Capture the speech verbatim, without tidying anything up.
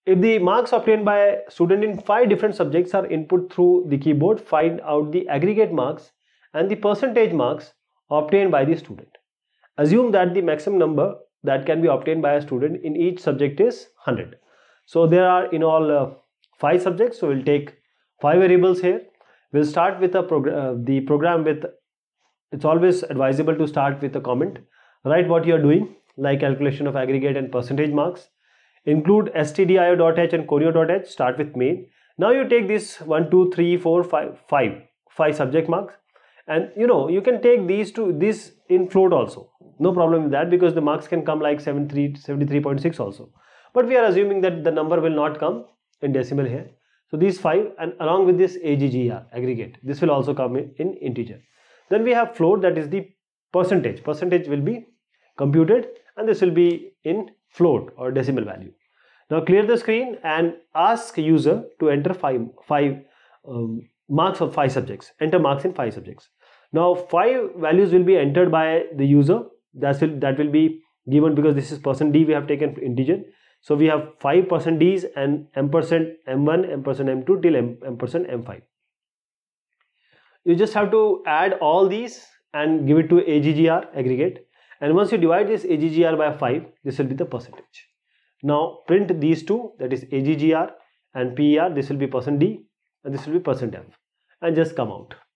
If the marks obtained by a student in five different subjects are input through the keyboard, find out the aggregate marks and the percentage marks obtained by the student. Assume that the maximum number that can be obtained by a student in each subject is one hundred. So there are in all uh, five subjects, so we'll take five variables here. We'll start with a prog uh, the program with, it's always advisable to start with a comment. Write what you are doing, like calculation of aggregate and percentage marks. Include stdio.h and conio.h, start with main. Now you take this one, two, three, four, five, five, five subject marks, and you know you can take these two, this in float also. No problem with that, because the marks can come like seventy-three point six also. But we are assuming that the number will not come in decimal here. So these five, and along with this A G G R aggregate, this will also come in, in integer. Then we have float, that is the percentage. Percentage will be computed, and this will be in float or decimal value. Now clear the screen and ask user to enter five, five um, marks of five subjects. Enter marks in five subjects. Now five values will be entered by the user. That will, that will be given because this is percent D, we have taken integer. So we have five percent D's and m percent m one, m percent m two till m, m percent m five. You just have to add all these and give it to A G G R aggregate. And once you divide this A G G R by five, this will be the percentage. Now print these two, that is A G G R and P E R. This will be percent D and this will be percent M, and just come out.